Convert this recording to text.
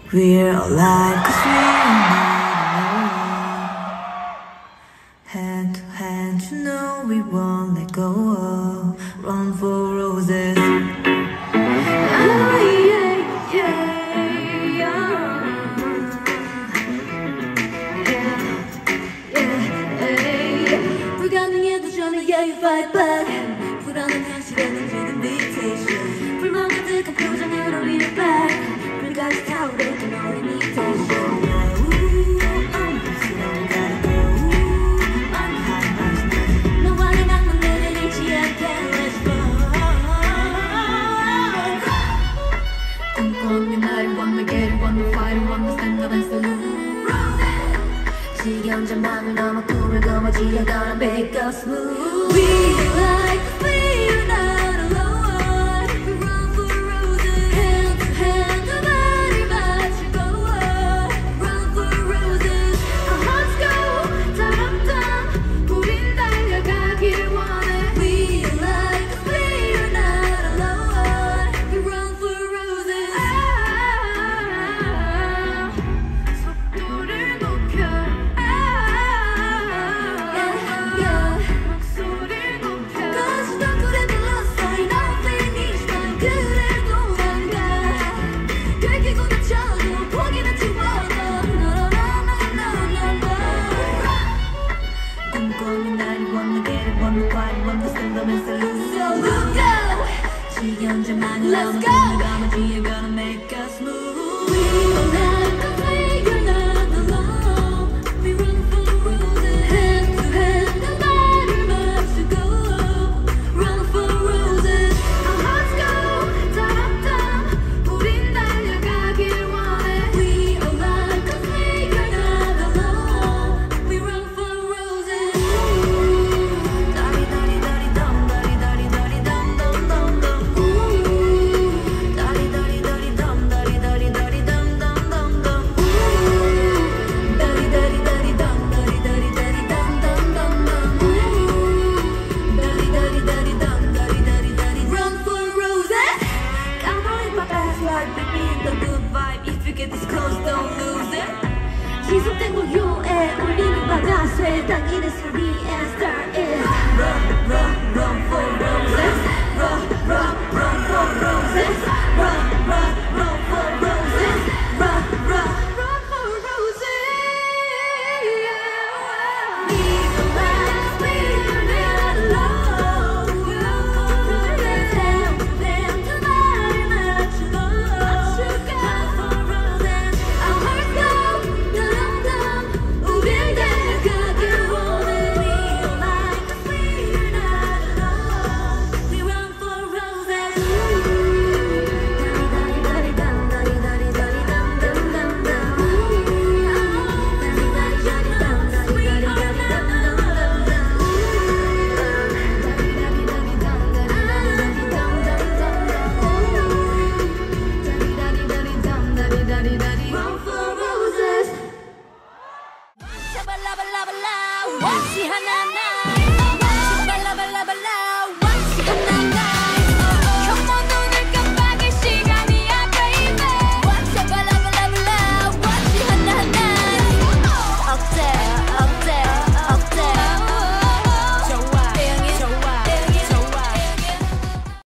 We're alive 'cause we're not alone. Hand to hand, you know we won't let go of. Run for roses. Oh yeah, yeah, yeah. 불가능해도 전에 yeah, you fight back. 불안한 현실에는 지금 invitation. 불만 가득한 표정으로 lean it back. 불까지 타오르던 너의 imitation. 너와 내 낭만들을 잃지 않게 let's go. 꿈꿔는 나를 wanna get it, wanna fight it, wanna stand up and salute. 지겨운 잠만을 넘어 꿈을 거머쥐어 gonna make us move. We like the feel not alone. We run for roses, hand to hand, nobody 맞추고. Run for roses, our hearts go da-dum-dum. 우린 달려가길 원해. We like the feel not alone. We run for roses. 속도를 높여. Let's go! You're gonna make us move. We will not complain, you're not alone. We run for roses, hand to hand, nobody much to go. Run for roses, our hearts go da-dum-dum. 우린 달려가길 원해. We will not complain, you're not alone. We run for roses. 다리-다리-다리-dum, 다리-다리-다리-dum-dum-dum-dum. 지속된 고요에 울리는 바다새 당신의 소리